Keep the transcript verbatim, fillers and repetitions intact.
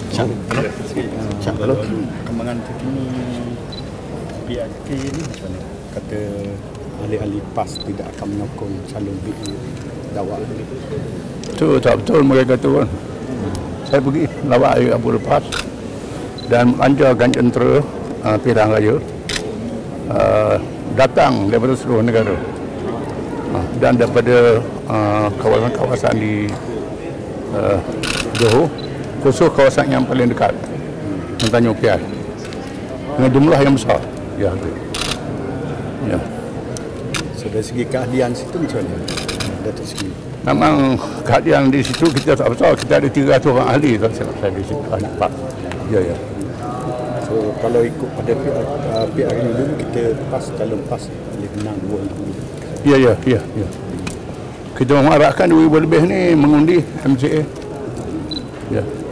Cak, Cak, kalau perkembangan terkini P R K ni macam mana? Kata ahli-ahli PAS tidak akan menyokong calon B A Dawak. Itu tak betul mereka tu kan. Saya pergi lawak hari Abu lepas dan melancarkan tentera uh, Pilihan Raya uh, datang daripada seluruh negara uh, dan daripada uh, kawasan-kawasan di uh, Johor, khusus kawasan yang paling dekat hmm. Tanjung Piai dengan jumlah yang besar. Ya, ya. So dari segi keahlian situ macam mana? Datuk Seri. Memang keahlian di situ kita tak betul. Kita ada tiga ratus orang ahli tak silap saya di situ. Pak. Ya, ya. So kalau ikut pada P R ini dulu kita PAS calon PAS boleh menang dua ribu. Ya, ya, ya, ya. Kita mengharapkan dua ribu lebih ni mengundi M C A. Ya.